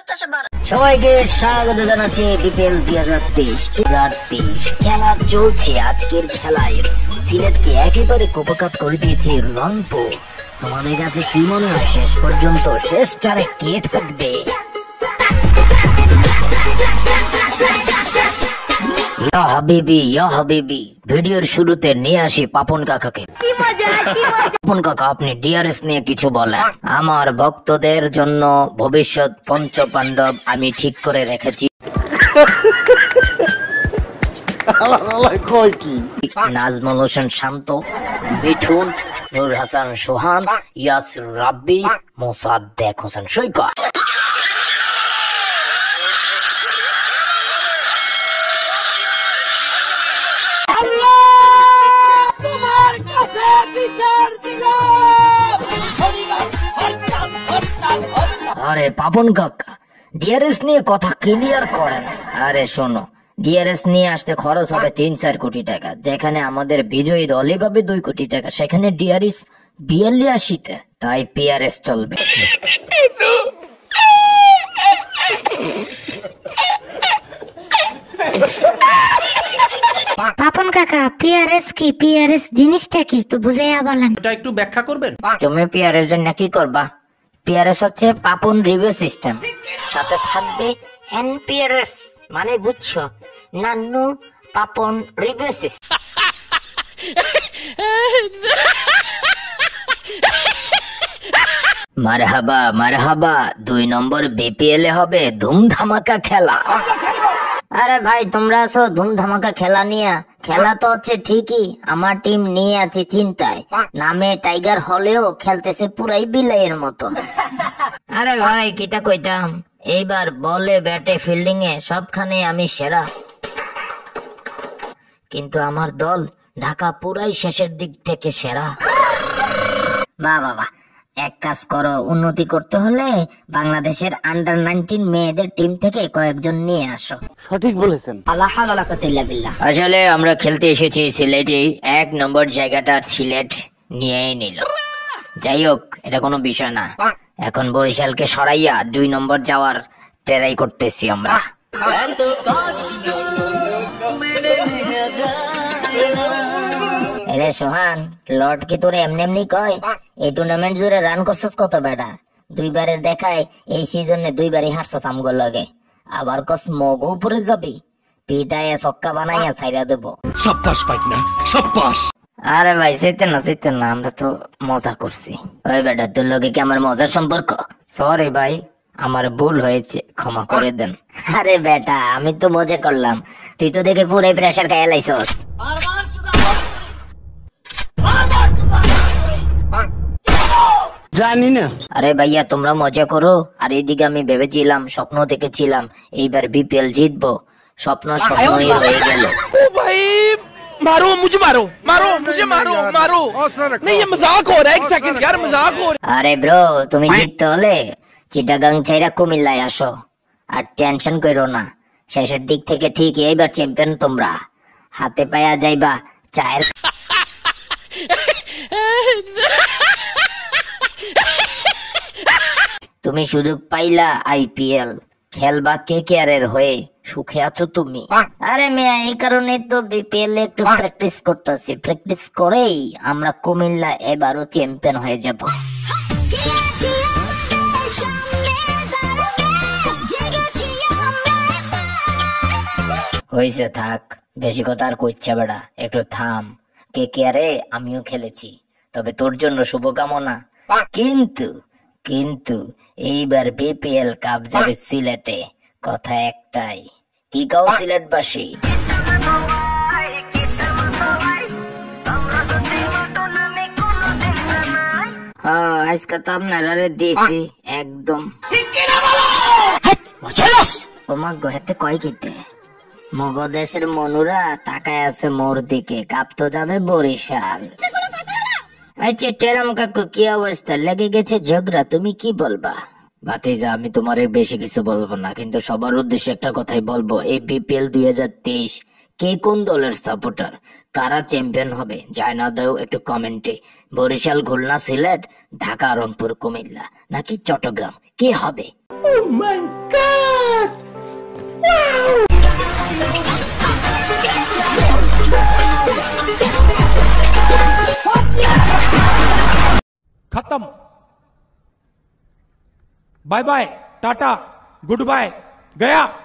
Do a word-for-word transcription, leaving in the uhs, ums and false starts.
সবাইকে স্বাগত জানাচ্ছি বিপিএল দুই হাজার তেইশ খেলা চলছে। আজকের খেলায় সিলেটকে একেবারে কোপকাপ করে দিয়েছে রংপুর। তোমাদের কাছে কি মনে হয় শেষ পর্যন্ত শেষ চারে কে থাকবে? ইয়া হাবিবি ইয়া হাবিবি ভিডিওর শুরুতে নিয়ে আসি পাপন কাকাকে। পাপন কাকা, আপনি ডিআরএস নিয়ে কিছু বলেন। আমার ভক্তদের জন্য ভবিষ্যৎ পঞ্চ পাণ্ডব আমি ঠিক করে রেখেছি। নাজমুল হোসেন শান্ত, মিঠুন, নূর হাসান সোহান, ইয়াসির রাব্বি, মোসাদ্দেক হোসেন সৈকত। আরে পাপন কাকা, ডিআরএস নিয়ে কথা ক্লিয়ার করেন। আরে শোনো, ডিআরএস নিয়ে আসতে খরচ হবে তিন চার কোটি টাকা, যেখানে আমাদের বিজয়ী দলই পাবে দুই কোটি টাকা, সেখানে ডিআরএস বিয়াল্লিশিতে, তাই পিআরএস চলবে। পাপন কাকা, পিআরএস কি? পিআরএস জিনিসটা কি একটু বুঝাইয়া বলেন। এটা একটু ব্যাখ্যা করবেন? তুমি পিআরএস জন্য কি করবা? পিআরএস হচ্ছে পাপন রিভিউ সিস্টেম, সাথে থাকবে এনপিআরএস, মানে বুঝছো, নান্নু পাপন রিভিউ সিস্টেম। মারহাবা মারহাবা, দুই নম্বর বিপিএল এ হবে ধুম ধামাকা খেলা। আরে ভাই, তোমরা আছো ধুম ধামাকা খেলা নিয়ে। খেলা তো হচ্ছে ঠিকই, আমার টিম নিয়ে আছে চিন্তায়, নামে টাইগার হলেও খেলতেছে পুরাই বিলাইয়ের মতো। আরে ভাই, কিটা কইতাম, এইবার বলে ব্যাটে ফিল্ডিং এ সবখানে আমি সেরা, কিন্তু আমার দল ঢাকা পুরাই শেষের দিক থেকে সেরা। বাহ বাবা, এক কাজ করো, উন্নতি করতে হলে বাংলাদেশের আন্ডার নাইনটিন মেয়েদের টিম থেকে কয়েকজন নিয়ে আসো। সঠিক বলেছেন। আসলে আমরা খেলতে এসেছি সিলেটে, এক নম্বর জায়গাটা সিলেট নিয়েই নিল। যাই হোক, এটা কোনো বিষয় না, এখন বরিশালকে সরাইয়া দুই নম্বর যাওয়ার ট্রাই করতেছি আমরা। এরে সোহান, লর্ড কি তোরে এমনি এমনি কয়? এই টুর্নামেন্ট জুড়ে রান করছস কত বেটা? দুইবারের দেখায় এই সিজনে দুইবারই হারছস আমগো লগে, আবার কস মগো উপরে যাবি, পিটায়ে ছক্কা বানাইয়া ছাইরা দেব। শাবাশ পাইকনা, শাবাশ। আরে ভাই, সেতে না সেতে না, আমরা তো মজা করছি। ওই বেটা, তোর লগে কি আমার মজার সম্পর্ক? সরি ভাই, আমার ভুল হয়েছে, ক্ষমা করে দেন। আরে বেটা, আমি তো মজা করলাম, তুই তো দেখে পুরাই প্রেসার খাইয়া লাইছস। জানি না। আরে ভাইয়া, তোমরা মজা করো, আর এইদিকে আমি ভেবেছিলাম, স্বপ্ন দেখেছিলাম এইবার বিপিএল জিতবো, স্বপ্ন স্বপ্নই রয়ে গেল। ओ भाई मारो मुझे, मारो मारो मुझे, मारो मारो नहीं, ये मजाक हो रहा है, एक सेकंड यार, मजाक हो रहा है। আরে ব্রো, তুমি জিততে হলে চিটাগাং ছাইরা কুমিল্লায় আসো, আর টেনশন করো না, শেষের দিক থেকে ঠিক এইবার চ্যাম্পিয়ন তোমরা, হাতে পায়া যাইবা চায়ের। তুমি সুযোগ পাইলা আইপিএল খেলবা কেকেআর এর হয়ে, সুখে আছো তুমি? আরে মেয়া, এই কারণে তো বিপিএল এ একটু প্র্যাকটিস করতেছি, প্র্যাকটিস করেই আমরা কুমিল্লা এবারও চ্যাম্পিয়ন হয়ে যাব। হয়েছে, থাক, বেশি কথা আর কইচ্ছা বেড়া, একটু থাম। কেকেআর এ আমিও খেলেছি, তবে তোর জন্য শুভকামনা। কিন্তু কিন্তু এইবার বিপিএল কাপ যাবে সিলেটে, কথা একটাই, কি কাও সিলেটবাসী? হ্যাঁ, আজকে তো আপনারা দিয়েছি একদম। তোমার গহেতে কয় কিতে মগদেশের মনুরা তাকায় আছে মোর দিকে, কাপ তো যাবে বরিশাল। আচ্ছা টেরাম কাকু, কি অবস্থা? লেগে গেছে ঝগড়া, তুমি কি বলবা? ভাতিজা, আমি তোমার বেশি কিছু বলবো না, কিন্তু সবার উদ্দেশ্যে একটা কথাই বলবো, এই বিপিএল দুই হাজার তেইশ কে কোন দলের সাপোর্টার, কারা চ্যাম্পিয়ন হবে জানা দাও একটু কমেন্টে। বরিশাল, খুলনা, সিলেট, ঢাকা, রংপুর, কুমিল্লা নাকি চট্টগ্রাম, কে হবে? खत्म bye bye tata good bye गया